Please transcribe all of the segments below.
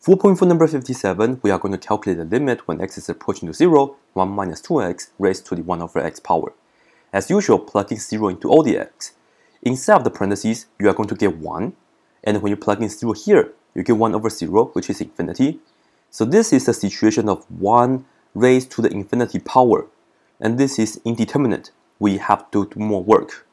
For point for number 57, we are going to calculate the limit when x is approaching to 0, 1 minus 2x raised to the 1 over x power. As usual, plugging 0 into all the x. Inside of the parentheses, you are going to get 1, and when you plug in 0 here, you get 1 over 0, which is infinity. So this is a situation of 1 raised to the infinity power, and this is indeterminate. We have to do more work.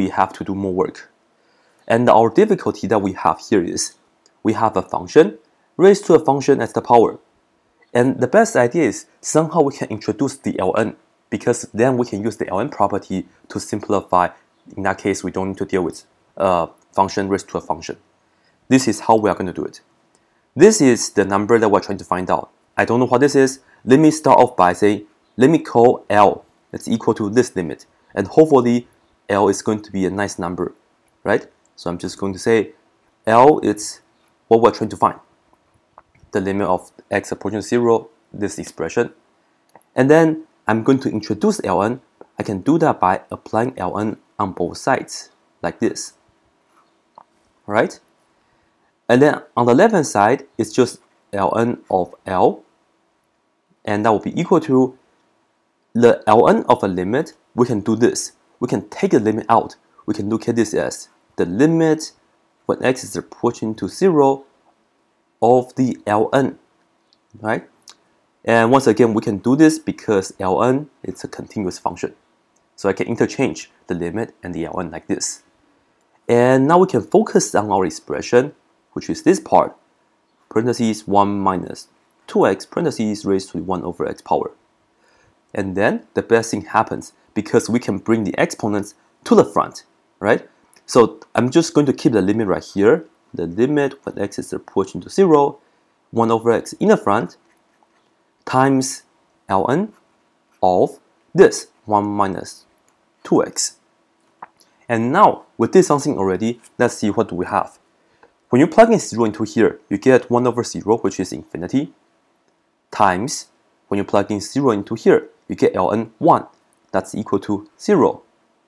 And our difficulty that we have here is, we have a function raised to a function as the power. And the best idea is somehow we can introduce the ln, because then we can use the ln property to simplify. In that case, we don't need to deal with a function raised to a function. This is how we are going to do it. This is the number that we're trying to find out. I don't know what this is. Let me start off by saying, let me call L. It's equal to this limit. And hopefully, L is going to be a nice number, right? So I'm just going to say L is what we're trying to find. The limit of x approaching 0, this expression. And then I'm going to introduce ln. I can do that by applying ln on both sides, like this. Alright? And then on the left-hand side, it's just ln of L. And that will be equal to the ln of a limit. We can do this. We can take the limit out. We can look at this as the limit when x is approaching to 0 of the ln, right? And once again, we can do this because ln is a continuous function. So I can interchange the limit and the ln like this. And now we can focus on our expression, which is this part, parentheses 1 minus 2x, parentheses raised to 1 over x power. And then the best thing happens, because we can bring the exponents to the front, right? So I'm just going to keep the limit right here. The limit when x is approaching to 0, 1 over x in the front, times ln of this 1 minus 2x. And now, we did something already. Let's see what do we have. When you plug in 0 into here, you get 1 over 0, which is infinity, times, when you plug in 0 into here, you get ln 1. That's equal to 0.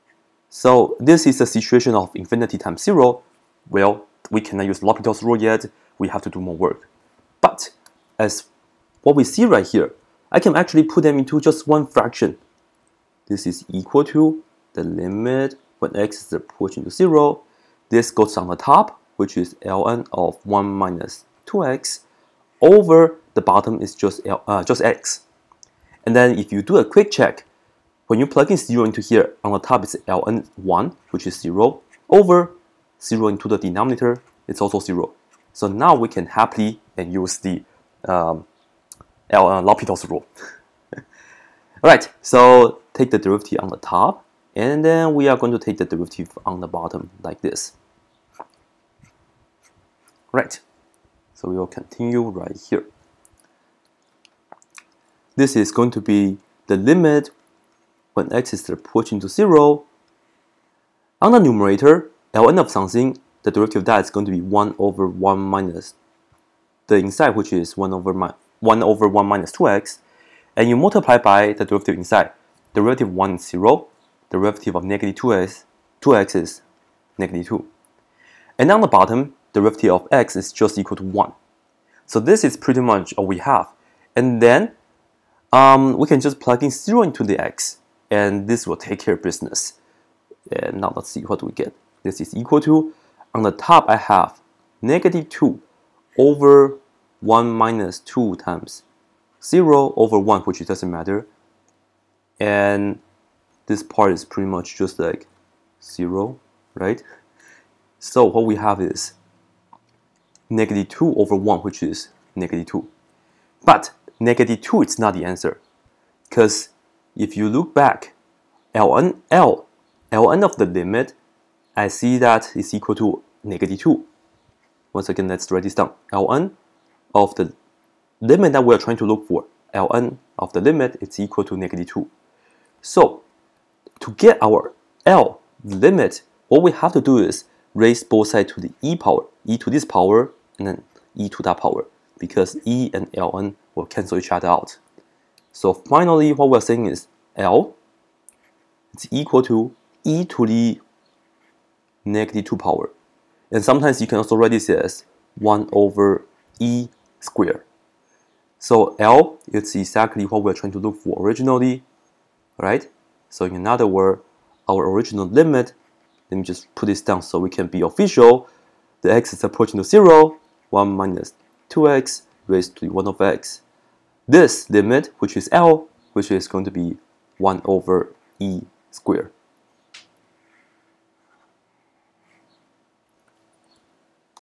So this is a situation of infinity times 0. Well, we cannot use L'Hopital's rule yet. We have to do more work. But as what we see right here, I can actually put them into just one fraction. This is equal to the limit when x is approaching to 0. This goes on the top, which is ln of 1 minus 2x, over the bottom is just x. And then if you do a quick check, when you plug in 0 into here, on the top it's ln 1, which is 0, over 0 into the denominator, it's also 0. So now we can happily use the L'Hopital's rule. Alright, so take the derivative on the top, and then we are going to take the derivative on the bottom like this. Right, so we will continue right here. This is going to be the limit when x is approaching to 0. On the numerator, ln of something, the derivative of that is going to be 1 over 1 minus the inside, which is 1 over 1 minus 2x, and you multiply by the derivative inside. Derivative 1 is 0, derivative of negative 2x is negative 2. And on the bottom, derivative of x is just equal to 1. So this is pretty much all we have. And then we can just plug in 0 into the x, and this will take care of business. And now let's see what we get. This is equal to, on the top I have negative 2 over 1 minus 2 times 0 over 1, which doesn't matter. And this part is pretty much just like 0, right? So what we have is negative 2 over 1, which is negative 2. But negative 2 is not the answer, because if you look back, ln of the limit, I see that is equal to negative 2. Once again, let's write this down. ln of the limit that we're trying to look for, ln of the limit, it's equal to negative 2. So, to get our L, the limit, what we have to do is raise both sides to the e power, e to this power, and then e to that power, because e and ln will cancel each other out. So finally, what we're saying is L is equal to e to the negative 2 power. And sometimes you can also write this as 1 over e squared. So L is exactly what we're trying to look for originally, right? So in other words, our original limit, let me just put this down so we can be official. The x is approaching to 0, 1 minus 2x raised to the 1 over x. This limit, which is L, which is going to be 1 over e squared.